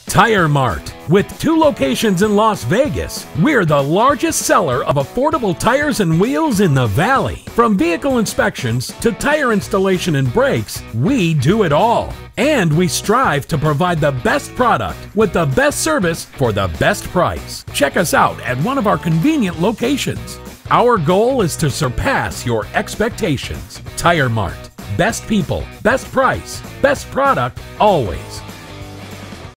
Tire Mart. With 2 locations in Las Vegas, we're the largest seller of affordable tires and wheels in the Valley. From vehicle inspections to tire installation and brakes, we do it all. And we strive to provide the best product with the best service for the best price. Check us out at one of our convenient locations. Our goal is to surpass your expectations. Tire Mart. Best people, best price, best product, always.